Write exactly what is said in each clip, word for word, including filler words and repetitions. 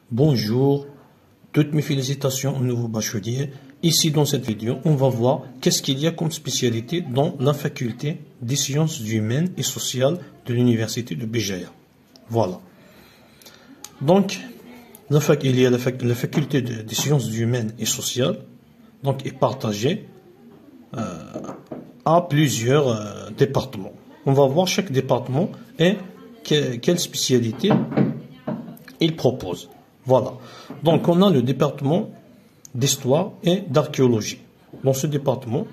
Bonjour, toutes mes félicitations aux nouveaux bacheliers. Ici dans cette vidéo, on va voir qu'est-ce qu'il y a comme spécialité dans la faculté des sciences humaines et sociales de l'université de Béjaïa. Voilà. Donc, la fac, il y a la, fac, la faculté de, des sciences humaines et sociales, donc est partagée euh, à plusieurs euh, départements. On va voir chaque département et que, quelle spécialité il propose. Voilà. Donc, on a le département d'histoire et d'archéologie. Dans ce département,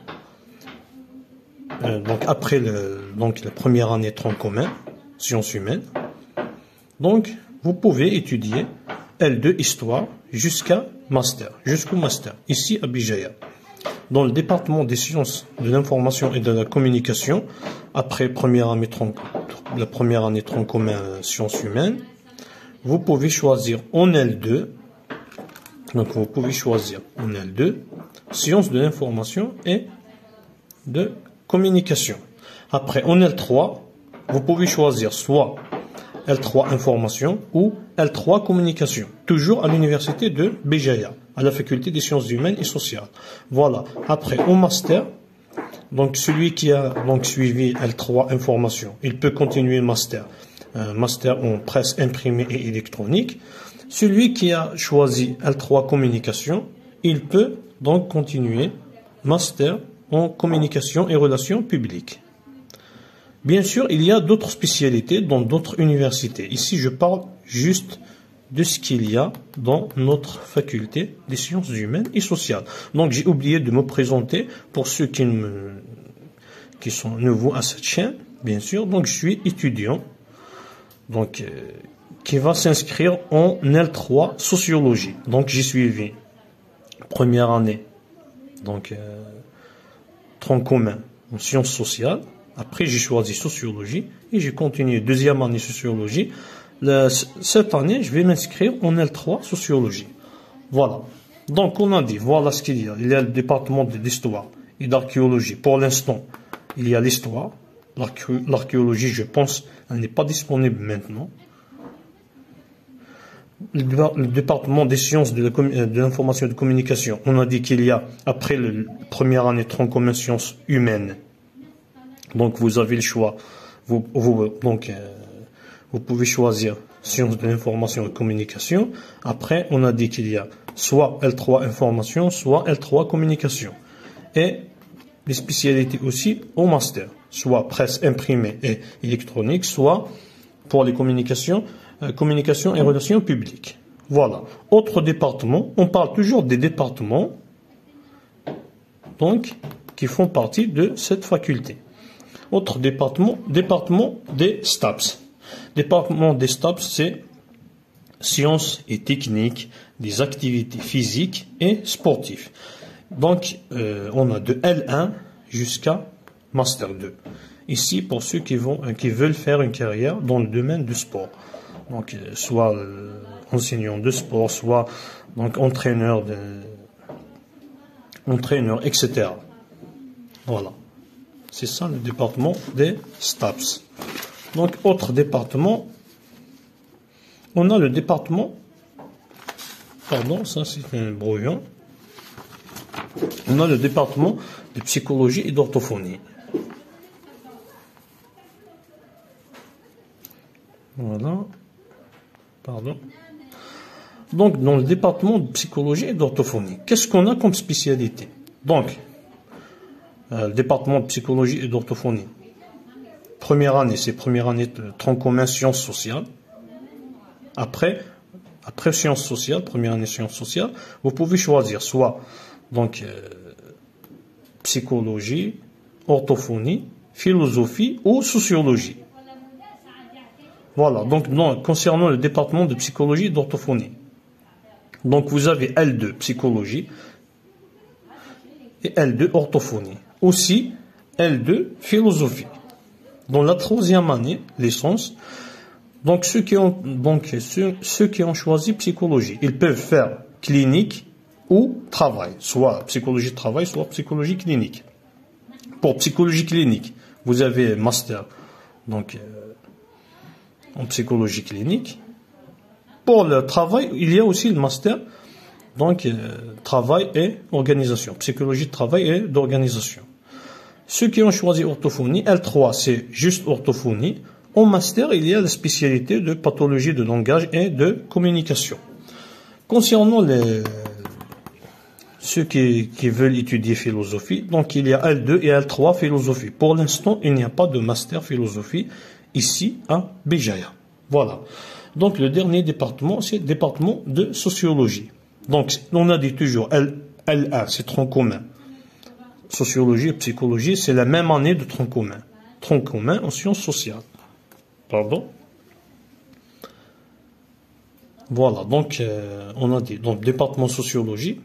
euh, donc après le, donc la première année tronc commun, sciences humaines, donc vous pouvez étudier L deux histoire jusqu'à master, jusqu'au master, ici à Béjaïa. Dans le département des sciences de l'information et de la communication, après première année tronc, la première année tronc commun sciences humaines, vous pouvez choisir en L deux, donc vous pouvez choisir en L deux, sciences de l'information et de communication. Après en L trois, vous pouvez choisir soit L trois information ou L trois communication, toujours à l'université de Béjaïa, à la faculté des sciences humaines et sociales. Voilà. Après au master, donc celui qui a donc suivi L trois information, il peut continuer le master. Un master en presse imprimée et électronique. Celui qui a choisi L trois communication, il peut donc continuer master en communication et relations publiques. Bien sûr, il y a d'autres spécialités dans d'autres universités. Ici, je parle juste de ce qu'il y a dans notre faculté des sciences humaines et sociales. Donc, j'ai oublié de me présenter pour ceux qui, me, qui sont nouveaux à cette chaîne, bien sûr. Donc, je suis étudiant. Donc, euh, qui va s'inscrire en L trois sociologie. Donc, j'ai suivi première année, donc euh, tronc commun en sciences sociales. Après, j'ai choisi sociologie et j'ai continué deuxième année sociologie. Le, cette année, je vais m'inscrire en L trois sociologie. Voilà. Donc, on a dit, voilà ce qu'il y a. Il y a le département de l'histoire et d'archéologie. Pour l'instant, il y a l'histoire. L'archéologie, je pense, elle n'est pas disponible maintenant. Le département des sciences de l'information et de communication, on a dit qu'il y a, après la première année tronc commun sciences humaines, donc vous avez le choix, vous, vous, donc, euh, vous pouvez choisir sciences de l'information et de communication. Après, on a dit qu'il y a soit L trois information, soit L trois communication. Et les spécialités aussi au master, soit presse imprimée et électronique, soit pour les communications, euh, communication et relations publiques. Voilà. Autre département, on parle toujours des départements, donc, qui font partie de cette faculté. Autre département, département des STAPS. Département des STAPS, c'est sciences et techniques des activités physiques et sportives. Donc, euh, on a de L un jusqu'à Master deux. Ici, pour ceux qui, vont, qui veulent faire une carrière dans le domaine du sport. Donc, euh, soit euh, enseignant de sport, soit donc, entraîneur, de, entraîneur, et cetera. Voilà. C'est ça le département des STAPS. Donc, autre département, on a le département, pardon, ça c'est un brouillon. On a le département de psychologie et d'orthophonie. Voilà. Pardon. Donc, dans le département de psychologie et d'orthophonie, qu'est-ce qu'on a comme spécialité? Donc, euh, le département de psychologie et d'orthophonie. Première année, c'est première année de tronc commun sciences sociales. Après, après sciences sociales, première année sciences sociales, vous pouvez choisir soit donc euh, psychologie, orthophonie, philosophie ou sociologie. Voilà, donc non, concernant le département de psychologie et d'orthophonie. Donc vous avez L deux psychologie et L deux orthophonie. Aussi L deux philosophie. Dans la troisième année, licence, donc ceux qui ont, donc ceux, ceux qui ont choisi psychologie, ils peuvent faire clinique ou travail, soit psychologie de travail, soit psychologie clinique. Pour psychologie clinique, vous avez master, donc euh, en psychologie clinique, Pour le travail, il y a aussi le master, donc euh, travail et organisation, psychologie de travail et d'organisation. Ceux qui ont choisi orthophonie, L trois, c'est juste orthophonie. En master, il y a la spécialité de pathologie de langage et de communication. Concernant les, ceux qui, qui veulent étudier philosophie, donc il y a L deux et L trois philosophie. Pour l'instant, il n'y a pas de master philosophie ici à Béjaïa. Voilà. Donc le dernier département, c'est le département de sociologie. Donc on a dit toujours L, L1, c'est tronc commun. Sociologie et psychologie, c'est la même année de tronc commun. Tronc commun en sciences sociales. Pardon. Voilà, donc euh, on a dit, donc département sociologie.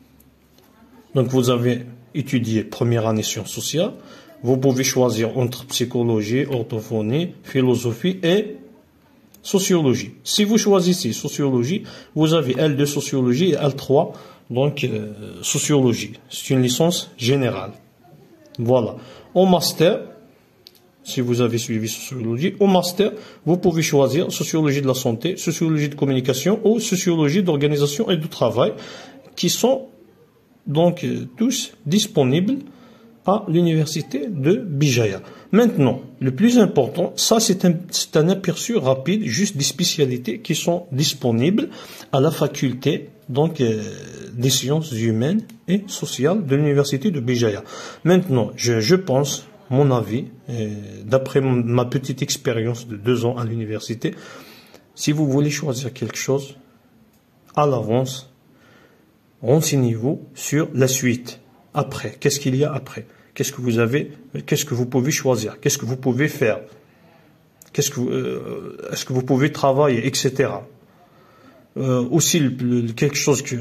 Donc vous avez étudié première année sciences sociales. Vous pouvez choisir entre psychologie, orthophonie, philosophie et sociologie. Si vous choisissez sociologie, vous avez L deux sociologie et L trois, donc euh, sociologie. C'est une licence générale. Voilà. Au master, si vous avez suivi sociologie, au master, vous pouvez choisir sociologie de la santé, sociologie de communication ou sociologie d'organisation et du travail, qui sont donc euh, tous disponibles à l'université de Béjaïa. Maintenant, le plus important, ça c'est un, c'est un aperçu rapide, juste des spécialités qui sont disponibles à la faculté donc euh, des sciences humaines et sociales de l'université de Béjaïa. Maintenant, je, je pense, mon avis, euh, d'après ma petite expérience de deux ans à l'université, si vous voulez choisir quelque chose, à l'avance, renseignez-vous sur la suite. Après, qu'est-ce qu'il y a après? Qu'est-ce que vous avez? Qu'est-ce que vous pouvez choisir? Qu'est-ce que vous pouvez faire? Qu'est-ce que euh, est-ce que vous pouvez travailler, et cetera. Euh, aussi le, le, quelque chose que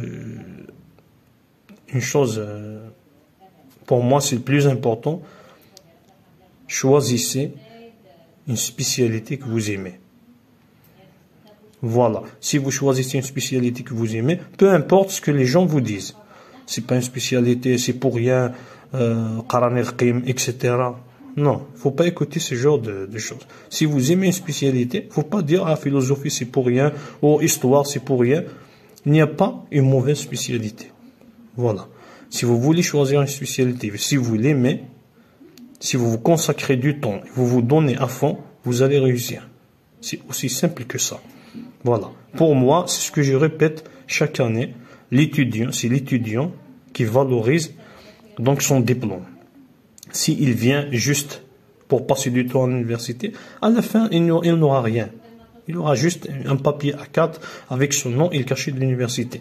une chose euh, pour moi c'est le plus important. Choisissez une spécialité que vous aimez. Voilà. Si vous choisissez une spécialité que vous aimez, peu importe ce que les gens vous disent. C'est pas une spécialité, c'est pour rien, euh, et cetera. Non, faut pas écouter ce genre de, de choses. Si vous aimez une spécialité, faut pas dire ah philosophie c'est pour rien, ou histoire c'est pour rien. Il n'y a pas une mauvaise spécialité. Voilà. Si vous voulez choisir une spécialité, si vous l'aimez, si vous vous consacrez du temps, vous vous donnez à fond, vous allez réussir. C'est aussi simple que ça. Voilà. Pour moi, c'est ce que je répète chaque année. L'étudiant, c'est l'étudiant qui valorise donc son diplôme. S'il vient juste pour passer du temps à l'université, à la fin, il n'aura rien. Il aura juste un papier A quatre avec son nom et le cachet de l'université.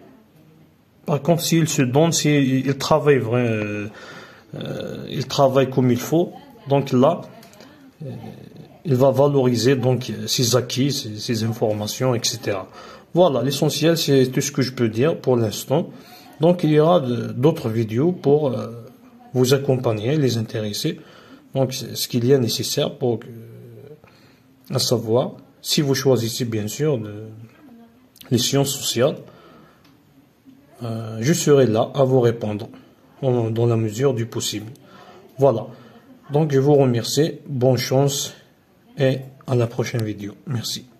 Par contre, s'il se donne, s'il travaille vrai, euh, euh, il travaille comme il faut, donc là, euh, il va valoriser donc ses acquis, ses, ses informations, et cetera. Voilà, l'essentiel, c'est tout ce que je peux dire pour l'instant. Donc, il y aura d'autres vidéos pour euh, vous accompagner, les intéresser. Donc, ce qu'il y a nécessaire pour, euh, à savoir, si vous choisissez bien sûr de, les sciences sociales, euh, je serai là à vous répondre en, dans la mesure du possible. Voilà. Donc, je vous remercie. Bonne chance et à la prochaine vidéo. Merci.